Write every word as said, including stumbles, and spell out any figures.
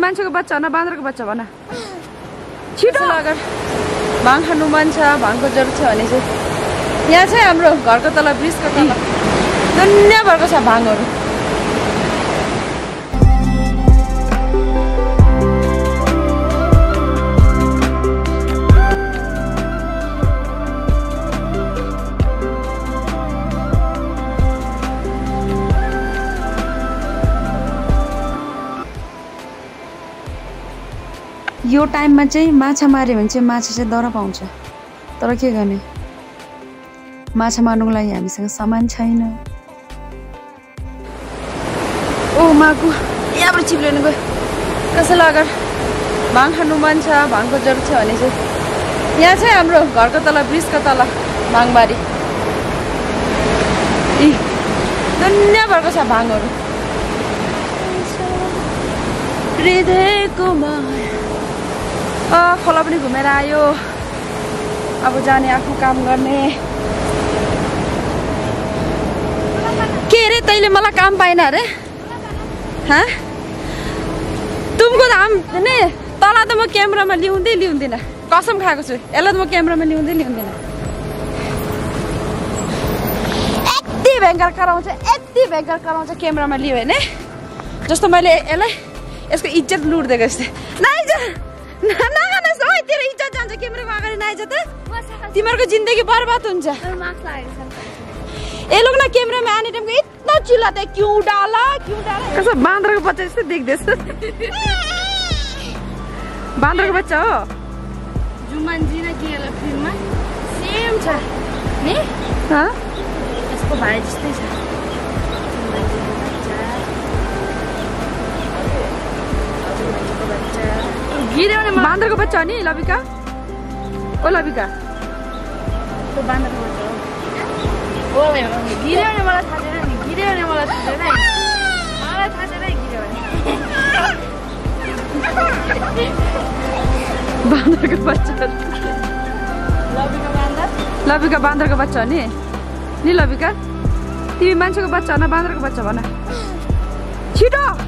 मान्छेको बच्चा हो न बाँदरको बच्चा भन छिटो अगर भाङ खानु मन छ भाङको जरुरत छ भने चाहिँ यहाँ चाहिँ हाम्रो घरको तल ब्रिजको तल दुनियाँभरको छ भाङहरू। यो टाइममा चाहिँ माछा मार्यो भने चाहिँ माछा चाहिँ दर पाउँछ, तर के गर्ने माछा मार्नुको लागि हामीसँग सामान छैन। ओ माको यहाँबाट चिप्लिनु गयो। कसैलाई अगर भाङ खानु मन छ भाङको जरुरत छ भने चाहिँ यहाँ चाहिँ हाम्रो घरको तल ब्रिजको तल भाङबारी इ दुनियाँभरको छ भाङहरू। हृदयको अ खोला पनि घुमेर आयो, अब जाने आफ्नो काम गर्ने। के अरे तैँले मलाई काम पाएन अरे हाँ? तुमको त हम नि तँलाई त म क्यामेरामा ल्याउँदै ल्याउँदिनँ, कसम खाएको छु। यसलाई त म क्यामेरामा ल्याउँदै ल्याउँदिनँ। यति भयङ्कर कराउँछ यति भयङ्कर कराउँछ क्यामेरामा लियो भने जस्तो मैले यसलाई यसको इज्जत लुट्दिएको जस्तै। नाइज नगर्नुहोस् है, तेरो इज्जत जान्छ क्यामेराको अगाडि नाइज त तिमीहरूको जिन्दगी बर्बाद हुन्छ। ए लोग ना क्यामेरामा आने टाइमको इतना चिल्लाते क्यों डाला क्यों डाला। कसो बाँदरको बच्चा जस्तो देख्दैछ। बाँदरको बच्चा हो जुमान्जी न के होला फिल्ममा सेम छ नि ह यसको भाइ जस्तै छ। गिर्याउने बाँदरको बच्चा हो नि लबिका। ओ लबिका त्यो बाँदरको बच्चा हो। ओ गिर्याउने मलाई थाहा छैन नि, गिर्याउने मलाई थाहा छैन मलाई थाहा छैन गिर्याउने। बाँदरको बच्चा लबिका बाँदर लबिका बाँदरको बच्चा हो नि नि लबिका। तिमी मान्छेको बच्चा हो न बाँदरको बच्चा भन छिटो।